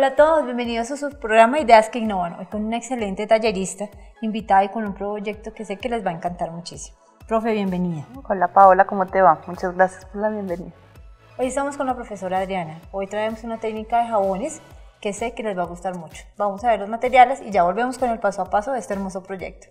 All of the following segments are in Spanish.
Hola a todos, bienvenidos a su programa Ideas que Innovan, hoy con una excelente tallerista invitada y con un proyecto que sé que les va a encantar muchísimo. Profe, bienvenida. Hola Paola, ¿cómo te va? Muchas gracias por la bienvenida. Hoy estamos con la profesora Adriana, hoy traemos una técnica de jabones que sé que les va a gustar mucho. Vamos a ver los materiales y ya volvemos con el paso a paso de este hermoso proyecto.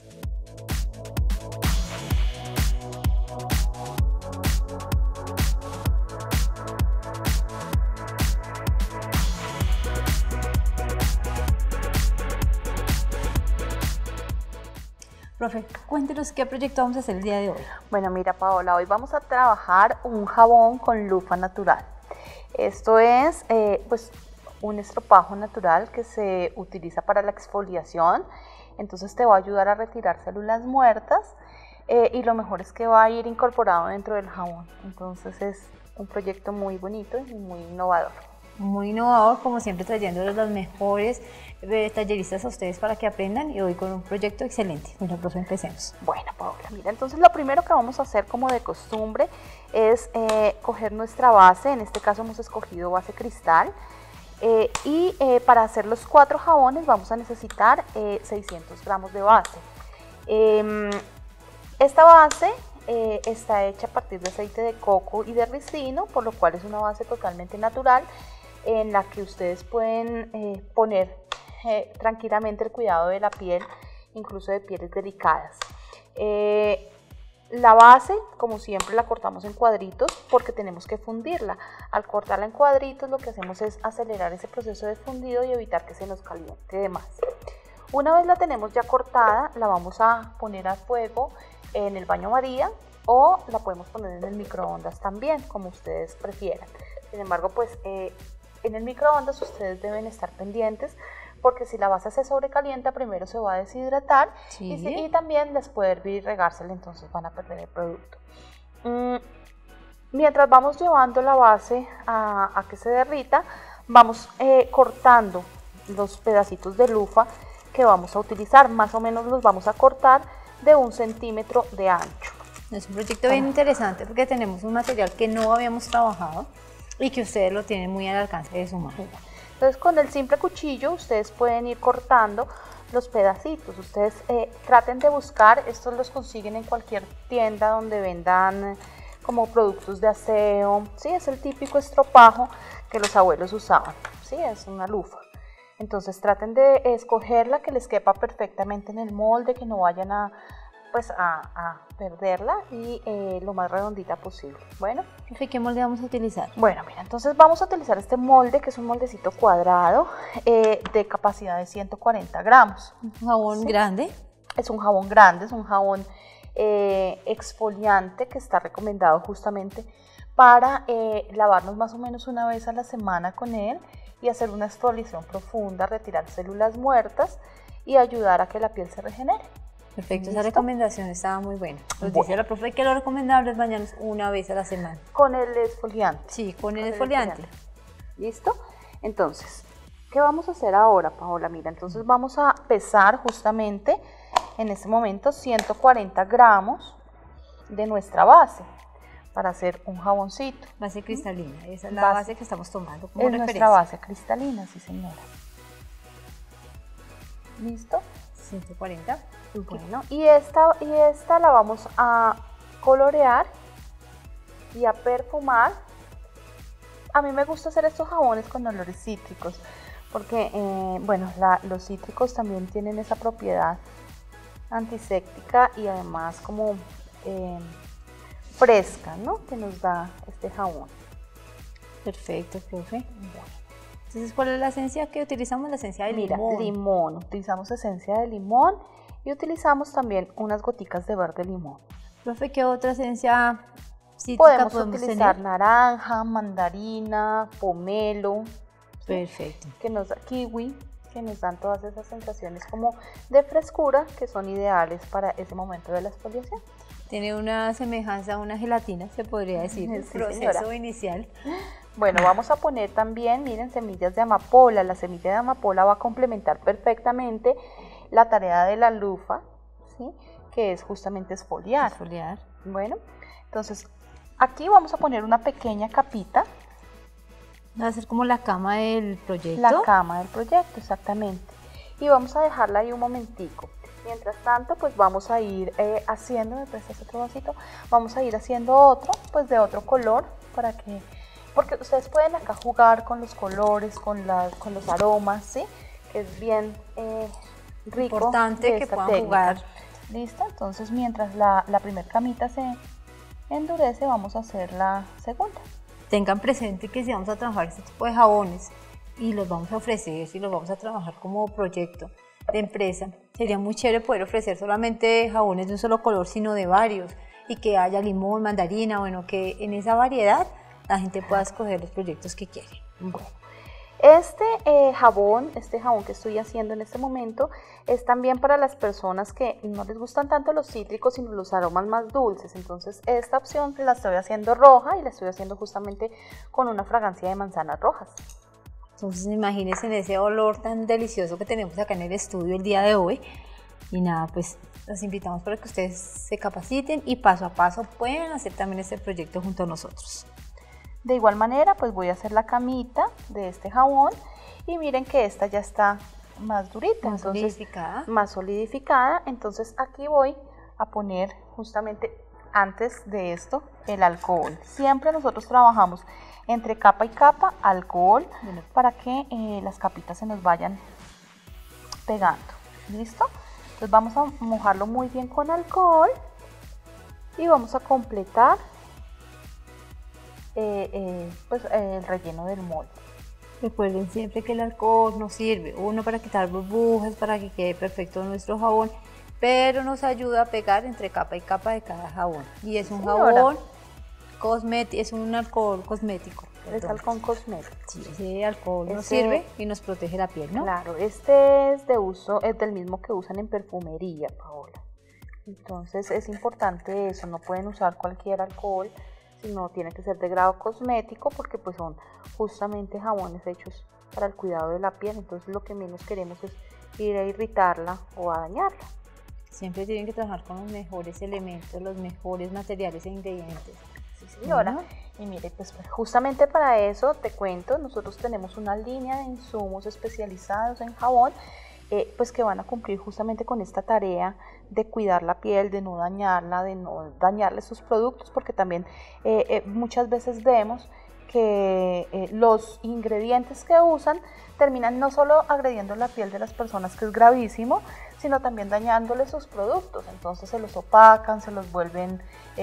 Profe, cuéntenos qué proyecto vamos a hacer el día de hoy. Bueno, mira Paola, hoy vamos a trabajar un jabón con lufa natural. Esto es pues un estropajo natural que se utiliza para la exfoliación, entonces te va a ayudar a retirar células muertas y lo mejor es que va a ir incorporado dentro del jabón, entonces es un proyecto muy bonito y muy innovador. Muy innovador, como siempre trayéndoles los mejores talleristas a ustedes para que aprendan y hoy con un proyecto excelente. Bueno, profe, empecemos. Bueno, Paola, mira, entonces lo primero que vamos a hacer como de costumbre es coger nuestra base, en este caso hemos escogido base cristal y para hacer los 4 jabones vamos a necesitar 600 gramos de base. Esta base está hecha a partir de aceite de coco y de ricino, por lo cual es una base totalmente natural en la que ustedes pueden poner tranquilamente el cuidado de la piel, incluso de pieles delicadas. La base, como siempre, la cortamos en cuadritos porque tenemos que fundirla. Al cortarla en cuadritos lo que hacemos es acelerar ese proceso de fundido y evitar que se nos caliente de más. Una vez la tenemos ya cortada, la vamos a poner a fuego en el baño María o la podemos poner en el microondas también, como ustedes prefieran. Sin embargo, pues en el microondas ustedes deben estar pendientes porque si la base se sobrecalienta primero se va a deshidratar y también les puede hervir y regársela, entonces van a perder el producto. Mientras vamos llevando la base a que se derrita, vamos cortando los pedacitos de lufa que vamos a utilizar, más o menos los vamos a cortar de 1 centímetro de ancho. Es un proyecto bien interesante porque tenemos un material que no habíamos trabajado y que ustedes lo tienen muy al alcance de su mano. Entonces con el simple cuchillo ustedes pueden ir cortando los pedacitos. Ustedes traten de buscar, estos los consiguen en cualquier tienda donde vendan como productos de aseo. Sí, es el típico estropajo que los abuelos usaban. Sí, es una lufa. Entonces traten de escogerla que les quepa perfectamente en el molde, que no vayan a perderla y lo más redondita posible. Bueno, ¿qué molde vamos a utilizar? Bueno, mira, entonces vamos a utilizar este molde que es un moldecito cuadrado de capacidad de 140 gramos. ¿Un jabón grande? Es un jabón grande, es un jabón exfoliante que está recomendado justamente para lavarnos más o menos una vez a la semana con él y hacer una exfoliación profunda, retirar células muertas y ayudar a que la piel se regenere. Perfecto, esa recomendación estaba muy buena. Nos dice la profe que lo recomendable es bañarnos una vez a la semana. Con el exfoliante. Sí, con el exfoliante. ¿Listo? Entonces, ¿qué vamos a hacer ahora, Paola? Mira, entonces vamos a pesar justamente en este momento 140 gramos de nuestra base para hacer un jaboncito. Base cristalina, esa es la base que estamos tomando como referencia. Nuestra base cristalina, sí señora. ¿Listo? 140. Bueno, y esta la vamos a colorear y a perfumar. A mí me gusta hacer estos jabones con olores cítricos porque bueno, los cítricos también tienen esa propiedad antiséptica y además como fresca, ¿no? Que nos da este jabón. Perfecto, profe. Entonces, ¿cuál es la esencia que utilizamos? La esencia de limón. Mira, limón. Utilizamos esencia de limón y utilizamos también unas goticas de verde limón. Profe, ¿qué otra esencia cítrica podemos utilizar? Tener naranja, mandarina, pomelo. Perfecto. Que nos da kiwi, que nos dan todas esas sensaciones como de frescura que son ideales para ese momento de la exfoliación. Tiene una semejanza a una gelatina, se podría decir, el proceso inicial. Bueno, vamos a poner también, miren, semillas de amapola. La semilla de amapola va a complementar perfectamente la tarea de la lufa, ¿sí? Que es justamente exfoliar. Bueno, entonces aquí vamos a poner una pequeña capita Va a ser como la cama del proyecto. La cama del proyecto, exactamente. Y vamos a dejarla ahí un momentico. Mientras tanto, pues vamos a ir haciendo, ¿me prestas otro vasito? Vamos a ir haciendo otro, pues de otro color, porque ustedes pueden acá jugar con los colores, con los aromas, ¿sí? Que es bien rico. Importante que puedan jugar. ¿Listo? Entonces, mientras la primera camita se endurece, vamos a hacer la segunda. Tengan presente que si vamos a trabajar este tipo de jabones y los vamos a ofrecer, si los vamos a trabajar como proyecto de empresa, sería muy chévere poder ofrecer solamente jabones de un solo color, sino de varios, y que haya limón, mandarina, bueno, que en esa variedad la gente pueda escoger los proyectos que quiere. Bueno, este jabón que estoy haciendo en este momento es también para las personas que no les gustan tanto los cítricos, sino los aromas más dulces. Entonces esta opción la estoy haciendo roja y la estoy haciendo justamente con una fragancia de manzanas rojas. Entonces imagínense en ese olor tan delicioso que tenemos acá en el estudio el día de hoy. Y nada, pues los invitamos para que ustedes se capaciten y paso a paso puedan hacer también este proyecto junto a nosotros. De igual manera, pues voy a hacer la camita de este jabón y miren que esta ya está más durita, más solidificada. Más solidificada. Entonces aquí voy a poner justamente antes de esto el alcohol. Siempre nosotros trabajamos entre capa y capa alcohol para que las capitas se nos vayan pegando. ¿Listo? Entonces vamos a mojarlo muy bien con alcohol y vamos a completar pues el relleno del molde. Recuerden siempre que el alcohol nos sirve, uno para quitar burbujas, para que quede perfecto nuestro jabón, pero nos ayuda a pegar entre capa y capa de cada jabón. Y es un jabón cosmético, es un alcohol cosmético. Es alcohol cosmético. Sí, ese alcohol nos sirve y nos protege la piel, ¿no? Claro, este es de uso, es del mismo que usan en perfumería, Paola. Entonces es importante eso, no pueden usar cualquier alcohol, sino tiene que ser de grado cosmético porque pues son justamente jabones hechos para el cuidado de la piel. Entonces lo que menos queremos es ir a irritarla o a dañarla. Siempre tienen que trabajar con los mejores elementos, los mejores materiales e ingredientes. Sí, señora. Y mire, pues justamente para eso te cuento, nosotros tenemos una línea de insumos especializados en jabón, pues que van a cumplir justamente con esta tarea de cuidar la piel, de no dañarle sus productos, porque también muchas veces vemos que los ingredientes que usan terminan no solo agrediendo la piel de las personas, que es gravísimo, sino también dañándole sus productos. Entonces se los opacan, se los vuelven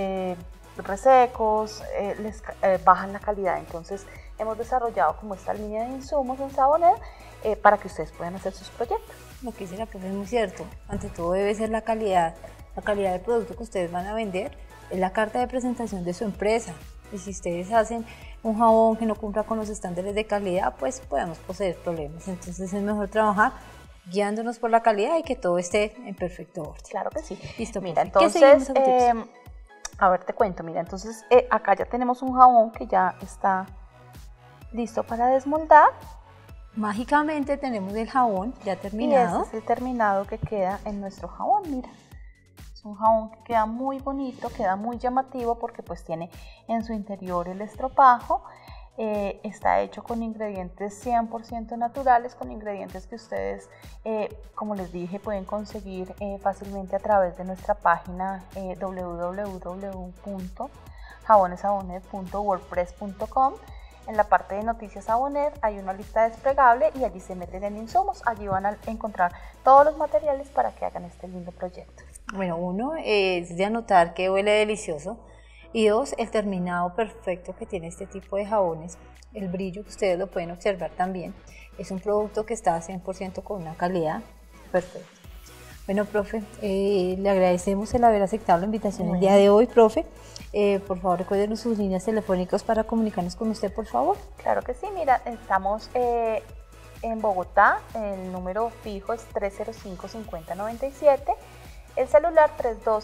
resecos, les bajan la calidad. Entonces hemos desarrollado como esta línea de insumos en Sabonet para que ustedes puedan hacer sus proyectos. Lo que dice la profe es muy cierto, ante todo debe ser la calidad del producto que ustedes van a vender, es la carta de presentación de su empresa. Y si ustedes hacen un jabón que no cumpla con los estándares de calidad, pues podemos poseer problemas. Entonces es mejor trabajar guiándonos por la calidad y que todo esté en perfecto orden. Claro que sí. Listo, mira, profe. entonces, a ver, te cuento, mira, entonces acá ya tenemos un jabón que ya está listo para desmoldar. Mágicamente tenemos el jabón ya terminado. Y este es el terminado que queda en nuestro jabón, mira. Es un jabón que queda muy bonito, queda muy llamativo porque pues tiene en su interior el estropajo. Está hecho con ingredientes 100% naturales, con ingredientes que ustedes, como les dije, pueden conseguir fácilmente a través de nuestra página www.jabonesabonet.wordpress.com. En la parte de Noticias Sabonet hay una lista desplegable y allí se meten en insumos. Allí van a encontrar todos los materiales para que hagan este lindo proyecto. Bueno, uno es de anotar que huele delicioso y dos, el terminado perfecto que tiene este tipo de jabones, el brillo que ustedes lo pueden observar también. Es un producto que está 100% con una calidad perfecta. Bueno, profe, le agradecemos el haber aceptado la invitación el día de hoy, profe. Por favor, recuerden sus líneas telefónicas para comunicarnos con usted, por favor. Claro que sí, mira, estamos en Bogotá, el número fijo es 305-5097, el celular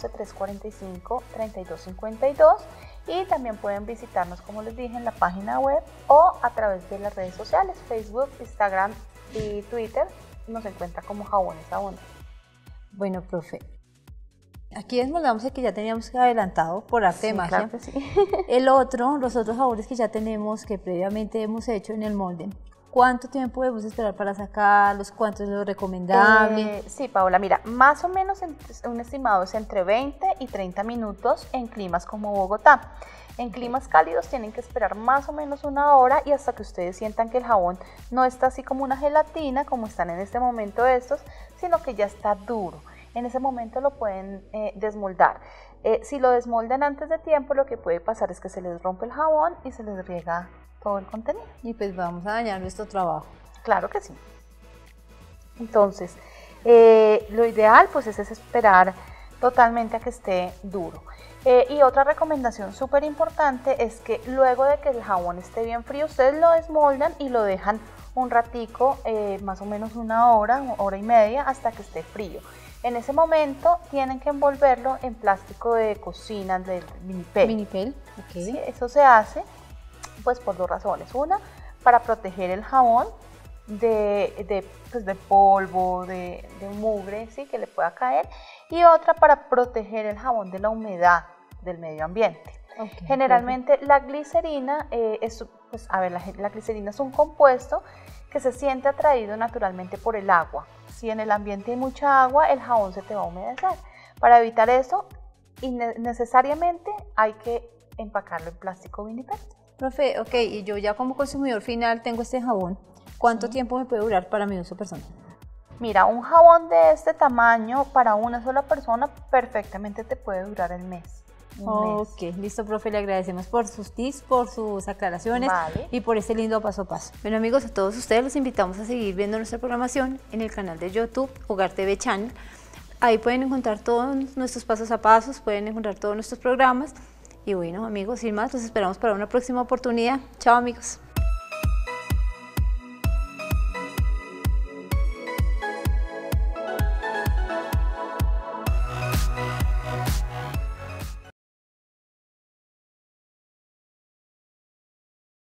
312-345-3252 y también pueden visitarnos, como les dije, en la página web o a través de las redes sociales, Facebook, Instagram y Twitter, nos encuentra como Jabones Sabonet. Bueno, profe, aquí desmoldamos el que ya teníamos adelantado por arte de magia. Claro que sí. Los otros jabones que ya tenemos, que previamente hemos hecho en el molde, ¿cuánto tiempo debemos esperar para sacarlos? ¿Cuánto es lo recomendable? Sí, Paola, mira, más o menos un estimado es entre 20 y 30 minutos en climas como Bogotá. En climas cálidos tienen que esperar más o menos 1 hora y hasta que ustedes sientan que el jabón no está así como una gelatina, como están en este momento estos, sino que ya está duro. En ese momento lo pueden desmoldar. Si lo desmoldan antes de tiempo, lo que puede pasar es que se les rompe el jabón y se les riega todo el contenido. Y pues vamos a dañar nuestro trabajo. Claro que sí. Entonces, lo ideal pues es esperar totalmente a que esté duro. Y otra recomendación súper importante es que luego de que el jabón esté bien frío, ustedes lo desmoldan y lo dejan un ratico, más o menos 1 hora y media, hasta que esté frío. En ese momento tienen que envolverlo en plástico de cocina, del vinipel. Vinipel, ok. ¿Sí? Eso se hace pues por 2 razones. Una, para proteger el jabón de polvo, de mugre, ¿sí? Que le pueda caer. Y otra, para proteger el jabón de la humedad del medio ambiente. Okay, generalmente la glicerina la glicerina es un compuesto que se siente atraído naturalmente por el agua. Si en el ambiente hay mucha agua, el jabón se te va a humedecer. Para evitar eso, necesariamente hay que empacarlo en plástico vinipel. Profe, ok, y yo ya como consumidor final tengo este jabón, ¿cuánto tiempo me puede durar para mi uso personal? Mira, un jabón de este tamaño para una sola persona perfectamente te puede durar el mes. Ok, listo, profe, le agradecemos por sus tips, por sus aclaraciones y por este lindo paso a paso. Bueno, amigos, a todos ustedes los invitamos a seguir viendo nuestra programación en el canal de YouTube Hogar TV Channel. Ahí pueden encontrar todos nuestros pasos a pasos, pueden encontrar todos nuestros programas. Y bueno, amigos, sin más, los esperamos para una próxima oportunidad. Chao, amigos.